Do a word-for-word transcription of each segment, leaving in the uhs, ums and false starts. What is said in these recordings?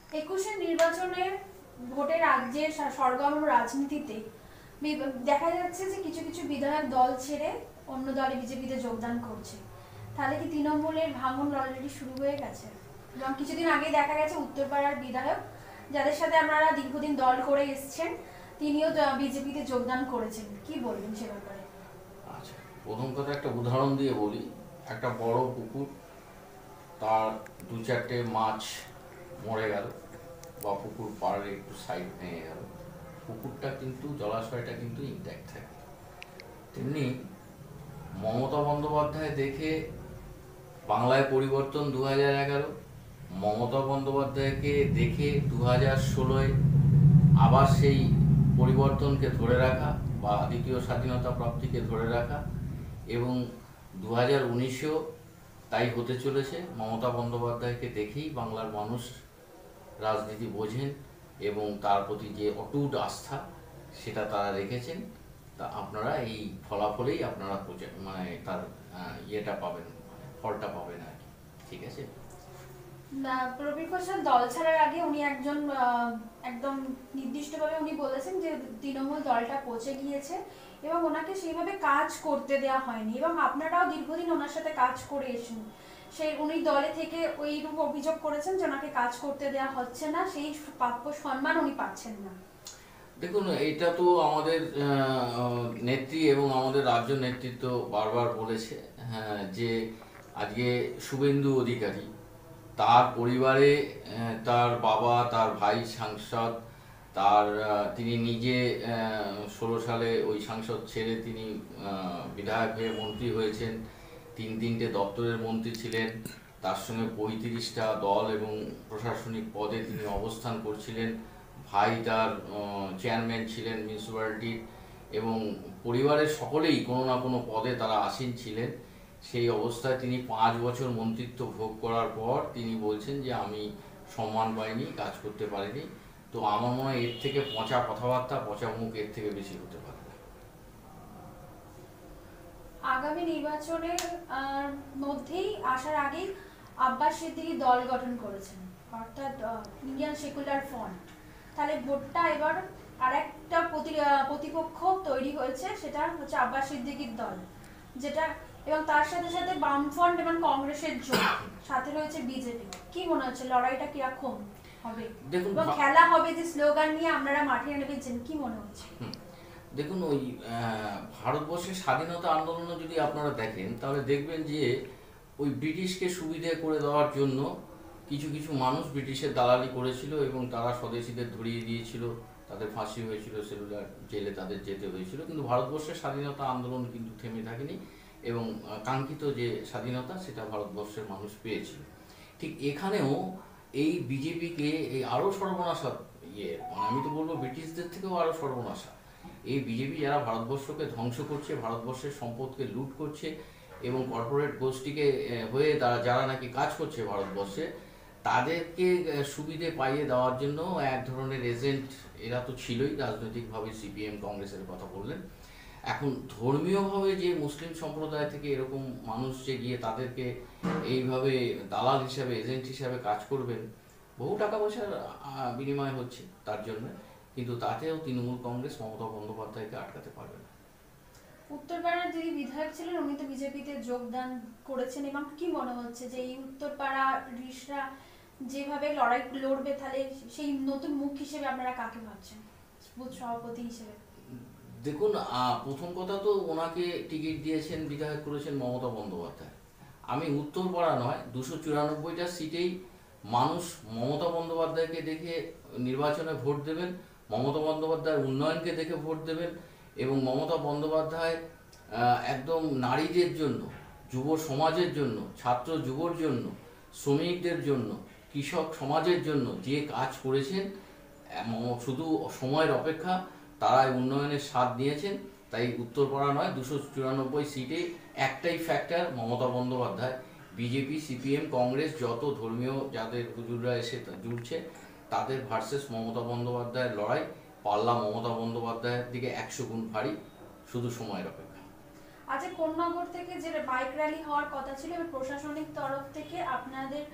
একুশের নির্বাচনের ভোটের রাজ্যের সরগরম রাজনীতিতে দেখা যাচ্ছে যে কিছু কিছু বিধায়ক দল ছেড়ে অন্য দলে বিজেপিতে যোগদান করছে। তাহলে কি তৃণমূলের ভাঙন অলরেডি শুরু হয়ে গেছে? এবং কিছুদিন আগে দেখা গেছে উত্তরপাড়ার বিধায়ক, যাদের সাথে আপনারা দীর্ঘদিন দল করে এসছেন, তিনিও বিজেপিতে যোগদান করেছেন। কি বলবেন সে ব্যাপারে? আচ্ছা, প্রথম কথা একটা উদাহরণ দিয়ে বলি। একটা বড় পুকুর, তার দু চারটে মাছ মরে গেল বা পুকুর পাড়ে একটু সাইড ভেঙে গেল, পুকুরটা কিন্তু জলাশয়টা কিন্তু ইনট্যাক্ট থাকে। তেমনি মমতা বন্দ্যোপাধ্যায় দেখে বাংলায় পরিবর্তন দু হাজার এগারো, মমতা বন্দ্যোপাধ্যায়কে দেখে দু হাজার ষোলোয় আবার সেই পরিবর্তনকে ধরে রাখা বা দ্বিতীয় স্বাধীনতা প্রাপ্তিকে ধরে রাখা, এবং দু হাজার উনিশেও তাই হতে চলেছে। মমতা বন্দ্যোপাধ্যায়কে দেখেই বাংলার মানুষ রাজনীতি বোঝেন এবং তার প্রতি যে অটুট আস্থা সেটা তারা রেখেছেন। তা আপনারা এই ফলাফলেই আপনারা মানে তার ইয়েটা পাবেন, ফলটা পাবেন আর কি। ঠিক আছে। প্রবীর ঘোষাল দল ছাড়ার আগে উনি একজন একদম নির্দিষ্টভাবে উনি বলেছেন যে তৃণমূল দলটা পচে গিয়েছে এবং ওনাকে সেইভাবে কাজ করতে দেওয়া হয়নি, এবং আপনারাও দীর্ঘদিন ওনার সাথে কাজ করে এসেছেন। সেই উনি দলে থেকে ওইরকম অভিযোগ করেছেন যে ওনাকে কাজ করতে দেওয়া হচ্ছে না, সেই প্রাপ্য সম্মান উনি পাচ্ছেন না। দেখুন, এটা তো আমাদের নেত্রী এবং আমাদের রাজ্য নেতৃত্ব বারবার বলেছে, হ্যাঁ, যে আজকে শুভেন্দু অধিকারী, তার পরিবারে তার বাবা, তার ভাই সাংসদ, তার তিনি নিজে ষোলো সালে ওই সাংসদ ছেড়ে তিনি বিধায়ক হয়ে মন্ত্রী হয়েছেন, তিন তিনটে দপ্তরের মন্ত্রী ছিলেন, তার সঙ্গে পঁয়ত্রিশটা দল এবং প্রশাসনিক পদে তিনি অবস্থান করছিলেন, ভাই তার চেয়ারম্যান ছিলেন মিউনিসিপ্যালিটির, এবং পরিবারের সকলেই কোনো না কোনো পদে তারা আসীন ছিলেন। সেই অবস্থায় তিনি পাঁচ বছর মন্ত্রিত্ব ভোগ করার পর তিনি বলছেন যে আমি সম্মান পাইনি, কাজ করতে পারিনি। তো আমার মনে হয় এর থেকে পচা কথাবার্তা, পচা মুখ এর থেকে বেশি হতে পারে না। আগামী নির্বাচনের মধ্যেই আসার আগেই আব্বাস সিদ্দিকী দল গঠন করেছেন, অর্থাৎ ইন্ডিয়ান সেকুলার ফ্রন্ট। তাহলে ভোটটা এবার আরেকটা প্রতিপক্ষ তৈরি হয়েছে, সেটা হচ্ছে আব্বাস সিদ্দিকীর দল, যেটা এবং তার সাথে সাথে বামফ্রন্ট এবং কংগ্রেসের জোট, সাথে রয়েছে বিজেপি। কি মনে হচ্ছে লড়াইটা কিরকম হবে? দেখুন, খেলা হবে যে স্লোগান নিয়ে আপনারা মাঠে নেমেছেন, কি মনে হচ্ছে? দেখুন, ওই ভারতবর্ষের স্বাধীনতা আন্দোলনে যদি আপনারা দেখেন তাহলে দেখবেন যে ওই ব্রিটিশকে সুবিধে করে দেওয়ার জন্য কিছু কিছু মানুষ ব্রিটিশের দালালি করেছিল এবং তারা স্বদেশীদের ধরিয়ে দিয়েছিল, তাদের ফাঁসি হয়েছিল, সেলুলার জেলে তাদের যেতে হয়েছিল। কিন্তু ভারতবর্ষের স্বাধীনতা আন্দোলন কিন্তু থেমে থাকেনি এবং কাঙ্ক্ষিত যে স্বাধীনতা সেটা ভারতবর্ষের মানুষ পেয়েছিল। ঠিক এখানেও এই বিজেপিকে এই আরও সর্বনাশা, ইয়ে মানে আমি তো বলবো ব্রিটিশদের থেকেও আরও সর্বনাশা, এই বিজেপি যারা ভারতবর্ষকে ধ্বংস করছে, ভারতবর্ষের সম্পদকে লুট করছে এবং কর্পোরেট গোষ্ঠীকে হয়ে তারা যারা নাকি কাজ করছে ভারতবর্ষে, তাদেরকে সুবিধে পাইয়ে দেওয়ার জন্য এক ধরনের এজেন্ট এরা তো ছিলই রাজনৈতিকভাবে। সিপিএম কংগ্রেসের কথা বললেন, এখন ধর্মীয়ভাবে যে মুসলিম সম্প্রদায় থেকে এরকম মানুষ যে গিয়ে তাদেরকে এইভাবে দালাল হিসাবে, এজেন্ট হিসাবে কাজ করবেন, বহু টাকা পয়সার বিনিময় হচ্ছে তার জন্য, কিন্তু তাতেও তৃণমূল কংগ্রেস মমতা বন্দ্যোপাধ্যায়কে আটকাতে পারবে না। উত্তরপাড়ার যিনি বিধায়ক ছিলেন উনি তো বিজেপিতে যোগদান করেছেন, এবং কি মনে হচ্ছে যে এই উত্তরপাড়া রিশরা যেভাবে লড়াই লড়বে, তাহলে সেই নতুন মুখ হিসেবে আপনারা কাকে ভাবছেন বুথ সভাপতি হিসেবে? দেখুন, প্রথম কথা তো ওনাকে টিকিট দিয়েছেন, বিধায়ক করেছেন মমতা বন্দ্যোপাধ্যায়। আমি উত্তরপাড়া নয়, দুশো চুরানব্বইটা সিটেই মানুষ মমতা বন্দ্যোপাধ্যায়কে দেখে নির্বাচনে ভোট দেবেন, মমতা বন্দ্যোপাধ্যায়ের উন্নয়নকে দেখে ভোট দেবেন, এবং মমতা বন্দ্যোপাধ্যায় একদম নারীদের জন্য, যুব সমাজের জন্য, ছাত্র যুবর জন্য, শ্রমিকদের জন্য, কৃষক সমাজের জন্য যে কাজ করেছেন, শুধু সময়ের অপেক্ষা, তারাই উন্নয়নের স্বাদ নিয়েছেন। তাই উত্তরপাড়া নয়, দুশো চুরানব্বই সিটে একটাই factor, Mamata Bandyopadhyay. BJP, CPM, Congress যত ধর্মীয় যাদের হুজুররা এসে জুড়ছে, তাদের ভার্সেস মমতা বন্দ্যোপাধ্যায়ের লড়াই, পাল্লা মমতা বন্দ্যোপাধ্যায়ের দিকে একশো গুণ ভারী, শুধু সময়ের অপেক্ষা। আচ্ছা, কোন্নগর থেকে যে বাইক র্যালি হওয়ার কথা ছিল, প্রশাসনিক তরফ থেকে আপনাদের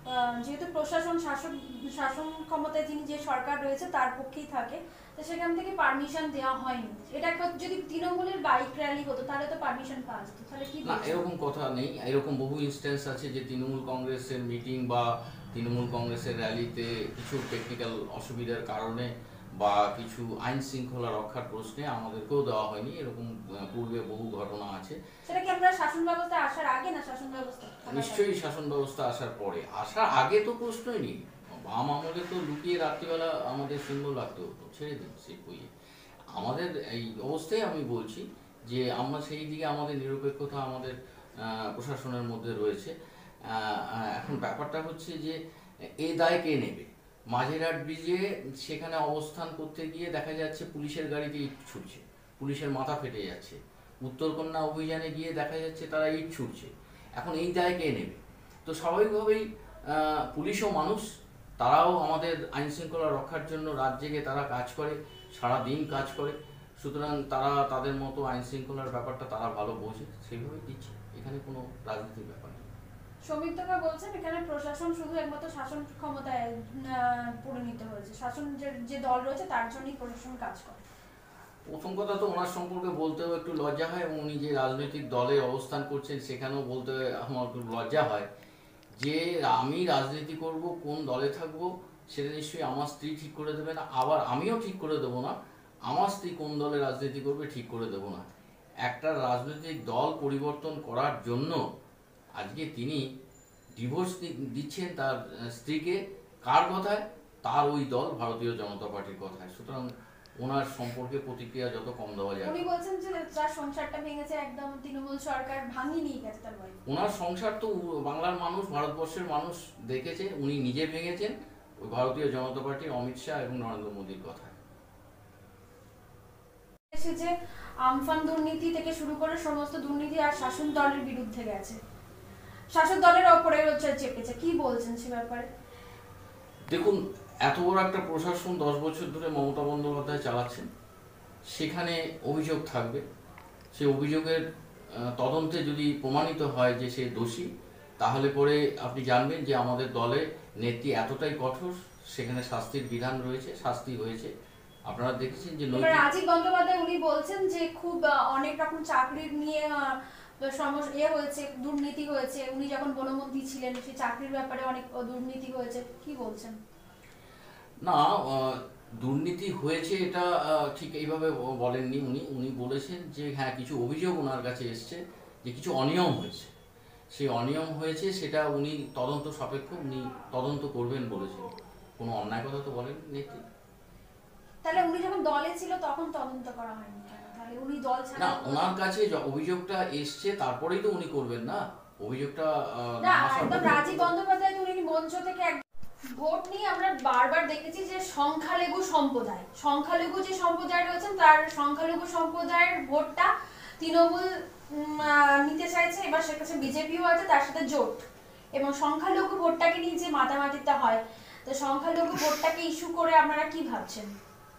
আহ, যেহেতু প্রশাসন শাসন শাসন ক্ষমতায় যিনি যে সরকার রয়েছে তার পক্ষেই থাকে, তো সেখান থেকে পারমিশন দেওয়া হয়নি। এটা একটা- যদি তৃণমূলের বাইক র্যালি হতো তাহলে তো পারমিশন পাওয়া যেত, তাহলে কি না, বলছেন? এরকম কথা নেই। এরকম বহু ইনস্ট্যান্স আছে যে তৃণমূল কংগ্রেসের মিটিং বা তৃণমূল কংগ্রেসের র্যালিতে কিছু টেকনিক্যাল অসুবিধার কারণে বা কিছু আইন শৃঙ্খলা রক্ষার প্রশ্নে আমাদেরকেও দেওয়া হয়নি। এরকম আহ, পূর্বে বহু ঘটনা আছে। সেটা কি আমরা শাসন ব্যবস্থায় আসার আগে না শাসন ব্যবস্থা থাকাকালীন? নিশ্চয়ই শাসন ব্যবস্থা আসার পরে। আসার আগে তো প্রশ্নই নেই। বাম আমলে তো লুকিয়ে রাত্রিবেলা আমাদের সিম্বল রাখতে হতো, ছেড়ে দিন সে বইয়ে। আমাদের এই অবস্থায় আমি বলছি যে আমরা সেই দিকে আমাদের নিরপেক্ষতা আমাদের আহ, প্রশাসনের মধ্যে রয়েছে। আহ, আহ, এখন ব্যাপারটা হচ্ছে যে এ দায় কে নেবে? মাঝেরহাট ব্রিজে সেখানে অবস্থান করতে গিয়ে দেখা যাচ্ছে পুলিশের গাড়িতে ইট ছুটছে, পুলিশের মাথা ফেটে যাচ্ছে। উত্তরকন্যা অভিযানে গিয়ে দেখা যাচ্ছে তারা ইট ছুটছে। এখন এই দায় কে নেবে? তো স্বাভাবিকভাবেই আহ, পুলিশও মানুষ, তারাও আমাদের আইন শৃঙ্খলা রক্ষার জন্য রাত জেগে তারা কাজ করে, সারা দিন কাজ করে। সুতরাং তারা তাদের মতো আইন শৃঙ্খলার ব্যাপারটা তারা ভালো বোঝে, সেইভাবেই দিচ্ছে। এখানে কোনো রাজনীতির ব্যাপার নেই। সৌমিত্রকা বলছেন এখানে প্রশাসন শুধু একমাত্র শাসন ক্ষমতায় আহ, পরিণত হয়েছে, শাসন যে- যে দল রয়েছে তার জন্যই প্রশাসন কাজ করে। প্রথম কথা তো ওনার সম্পর্কে বলতেও একটু লজ্জা হয়, এবং উনি যে রাজনৈতিক দলে অবস্থান করছেন সেখানেও বলতে আমার একটু লজ্জা হয় যে আমি রাজনীতি করব, কোন দলে থাকব সেটা নিশ্চয়ই আমার স্ত্রী ঠিক করে দেবে না, আবার আমিও ঠিক করে দেবো না। আমার স্ত্রী কোন দলে রাজনীতি করবে ঠিক করে দেবো না। একটা রাজনৈতিক দল পরিবর্তন করার জন্য আজকে তিনি ডিভোর্স দিচ্ছেন তার আহ, স্ত্রীকে, কার কথায়? তার ওই দল ভারতীয় জনতা পার্টির কথায়। সুতরাং ওনার সম্পর্কে প্রতিক্রিয়া যত কম দেওয়া যায়। উনি বলছেন যে তার সংসারটা ভেঙেছে একদম তৃণমূল সরকার, ভাঙিয়ে নিয়ে গেছে তার বাড়ি। ওনার সংসার তো উ- বাংলার মানুষ, ভারতবর্ষের মানুষ দেখেছে, উনি নিজে ভেঙেছেন ওই ভারতীয় জনতা পার্টির অমিত শাহ এবং নরেন্দ্র মোদীর কথায়। এসে যে আমফান দুর্নীতি থেকে শুরু করে সমস্ত দুর্নীতি আর শাসন দলের বিরুদ্ধে গেছে, শাসক দলের ওপরে হচ্ছে চেপেছে, কি বলছেন সে ব্যাপারে? দেখুন, এত বড় একটা প্রশাসন দশ বছর ধরে মমতা বন্দ্যোপাধ্যায় চালাচ্ছেন, সেখানে অভিযোগ থাকবে। সেই অভিযোগের আহ, তদন্তে যদি প্রমাণিত হয় যে সে দোষী, তাহলে পরে আপনি জানবেন যে আমাদের দলে নেত্রী এতটাই কঠোর, সেখানে শাস্তির বিধান রয়েছে, শাস্তি হয়েছে। আপনারা দেখেছেন যে এবার নৈতিক রাজীব বন্দ্যোপাধ্যায় উনি বলছেন যে খুব আহ, অনেক রকম চাকরির নিয়ে আহ, সমস্যা ইয়ে হয়েছে, দুর্নীতি হয়েছে। উনি যখন বনমন্ত্রী ছিলেন সেই চাকরির ব্যাপারে অনেক আহ, দুর্নীতি হয়েছে, কি বলছেন? না, আহ, দুর্নীতি হয়েছে এটা আহ, ঠিক এইভাবে ব- বলেননি উনি। উনি বলেছেন যে হ্যাঁ, কিছু অভিযোগ ওনার কাছে এসছে যে কিছু অনিয়ম হয়েছে। সেই অনিয়ম হয়েছে সেটা উনি তদন্ত সাপেক্ষ, উনি তদন্ত করবেন বলেছেন। কোনো অন্যায় কথা তো বলেন নেত্রী। তাহলে উনি যখন দলে ছিল তখন তদন্ত করা হয়নি কেন? তাহলে উনি দল না, ছাড়া ওনার কাছে যে অভিযোগটা এসছে তারপরেই তো উনি করবেন না। অভিযোগটা আহ, না, না আসার একদম পরে- রাজীব বন্দ্যোপাধ্যায় তো উনি মঞ্চ থেকে এক- ভোট নিয়ে আমরা বারবার দেখেছি যে সংখ্যালঘু সম্প্রদায় সংখ্যালঘু যে সম্প্রদায় রয়েছেন তার সংখ্যালঘু সম্প্রদায়ের ভোটটা তৃণমূল উম, আহ, নিতে চাইছে। এবার সেক্ষেত্রে বিজেপিও আছে তার সাথে জোট, এবং সংখ্যালঘু ভোটটাকে নিয়ে যে মাতামাতিটা হয়, তো সংখ্যালঘু ভোটটাকে ইস্যু করে আপনারা কি ভাবছেন?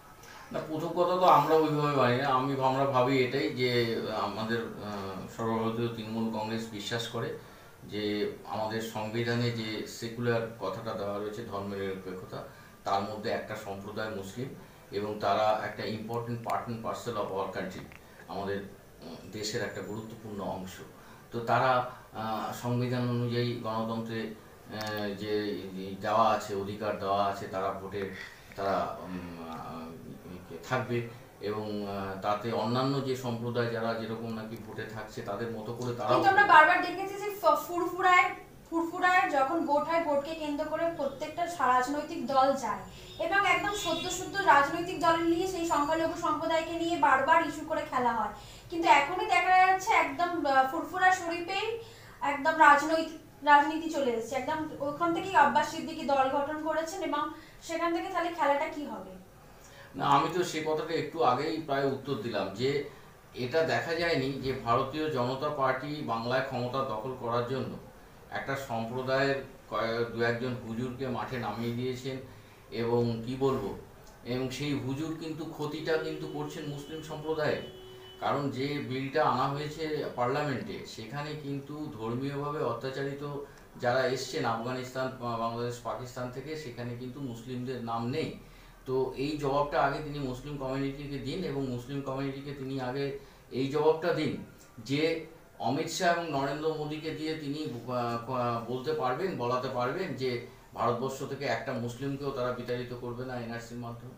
না, প্রথম কথা তো আমরা ওইভাবে ভাবি না। আমি আমরা ভাবি এটাই যে আমাদের আহ, সর্বভারতীয় তৃণমূল কংগ্রেস বিশ্বাস করে যে আমাদের সংবিধানে যে সেকুলার কথাটা দেওয়া রয়েছে, ধর্মের নিরপেক্ষতা, তার মধ্যে একটা সম্প্রদায় মুসলিম, এবং তারা একটা important part and parcel of our country, আমাদের উম, দেশের একটা গুরুত্বপূর্ণ অংশ। তো তারা আহ, সংবিধান অনুযায়ী গণতন্ত্রে আহ, যে দেওয়া আছে, অধিকার দেওয়া আছে, তারা ভোটে তারা উম, আহ, থাকবে, এবং আহ, তাতে অন্যান্য যে সম্প্রদায় যারা যেরকম নাকি ভোটে থাকছে তাদের মতো করে তারাও কিন্তু আমরা বারবার দেখেছি যে ফ- ফুরফুরায় ফুরফুরায় যখন ভোট হয়, ভোটকে কেন্দ্র করে প্রত্যেকটা রাজনৈতিক দল যায় এবং একদম সদ্য সদ্য রাজনৈতিক দল নিয়ে সেই সংখ্যালঘু সম্প্রদায়কে নিয়ে বারবার ইস্যু করে খেলা হয়। কিন্তু এখনই দেখা যাচ্ছে একদম আহ, ফুরফুরা শরীফেই একদম রাজনৈতিক রাজনীতি চলে এসেছে, একদম ওখান থেকেই আব্বাস সিদ্দিকী দল গঠন করেছেন, এবং সেখান থেকে তাহলে খেলাটা কি হবে? না, আমি তো সে কথাটা একটু আগেই প্রায় উত্তর দিলাম যে এটা দেখা যায়নি যে ভারতীয় জনতা পার্টি বাংলায় ক্ষমতা দখল করার জন্য একটা সম্প্রদায়ের কয়ে- দু একজন হুজুরকে মাঠে নামিয়ে দিয়েছেন, এবং কি বলবো, এবং সেই হুজুর কিন্তু ক্ষতিটা কিন্তু করছেন মুসলিম সম্প্রদায়ের। কারণ যে বিলটা আনা হয়েছে পার্লামেন্টে, সেখানে কিন্তু ধর্মীয়ভাবে অত্যাচারিত যারা এসছেন আফগানিস্তান, বাংলাদেশ, পাকিস্তান থেকে, সেখানে কিন্তু মুসলিমদের নাম নেই। তো এই জবাবটা আগে তিনি মুসলিম কমিউনিটিকে দিন, এবং মুসলিম কমিউনিটিকে তিনি আগে এই জবাবটা দিন যে অমিত শাহ এবং নরেন্দ্র মোদীকে দিয়ে তিনি বলতে পারবেন, বলাতে পারবেন যে ভারতবর্ষ থেকে একটা মুসলিমকেও তারা বিতাড়িত করবে না এনআরসির মাধ্যমে।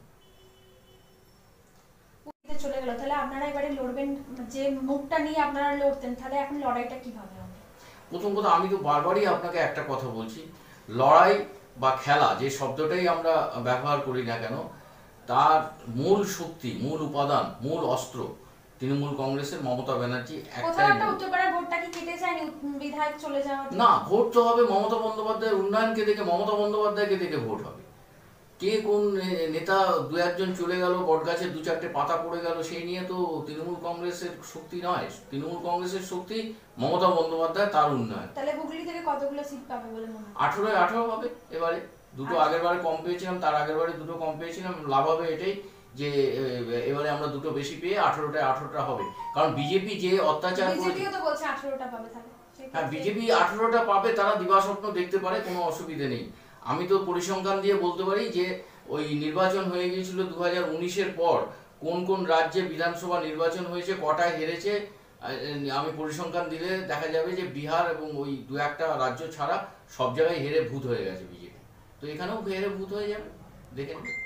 চলে গেল, তাহলে আপনারা এবারে লড়বেন, যে মুখটা নিয়ে আপনারা লড়তেন, তাহলে এখন লড়াইটা কিভাবে হবে? প্রথম কথা, আমি তো বারবারই আপনাকে একটা কথা বলছি, লড়াই বা খেলা যে শব্দটাই আমরা ব্যবহার করি না কেন, তার মূল শক্তি, মূল উপাদান, মূল অস্ত্র তৃণমূল কংগ্রেসের মমতা ব্যানার্জি একটাই। উত্তরপাড়ার ভোটটা কি কেটে যায়নি বিধায়ক চলে যাওয়া? না, ভোট তো হবে মমতা বন্দ্যোপাধ্যায়ের উন্নয়নকে দেখে, মমতা বন্দ্যোপাধ্যায়কে দেখে ভোট হবে। কে কোন নেতা দু একজন চলে গেল, বটগাছে দু চারটে পাতা পড়ে গেল, সেই নিয়ে তো তৃণমূল কংগ্রেসের শক্তি নয়। তৃণমূল কংগ্রেসের শক্তি মমতা বন্দ্যোপাধ্যায়, তার উন্নয়ন। তাহলে হুগলি থেকে কতগুলো সিট পাবে বলে মনে হয়? আঠারোয় আঠারো হবে এবারে। দুটো আগের বারে কম পেয়েছিলাম, তার আগের বারে দুটো কম পেয়েছিলাম। লাভ হবে এটাই যে এবারে আমরা দুটো বেশি পেয়ে আঠারোটায় আঠারোটা হবে। কারণ বিজেপি যে অত্যাচার করেছে, বিজেপিও তো বলছে আঠারোটা পাবে। তাহলে হ্যাঁ, বিজেপি আঠারোটা পাবে, তারা দিবাস্বপ্ন দেখতে পারে, কোনো অসুবিধে নেই। আমি তো পরিসংখ্যান দিয়ে বলতে পারি যে ওই নির্বাচন হয়ে গিয়েছিল দু হাজার উনিশের পর কোন কোন রাজ্যে বিধানসভা নির্বাচন হয়েছে, কটায় হেরেছে, আমি পরিসংখ্যান দিলে দেখা যাবে যে বিহার এবং ওই দু একটা রাজ্য ছাড়া সব জায়গায় হেরে ভূত হয়ে গেছে বিজেপি। তো এখানেও হেরে ভূত হয়ে যাবে, দেখে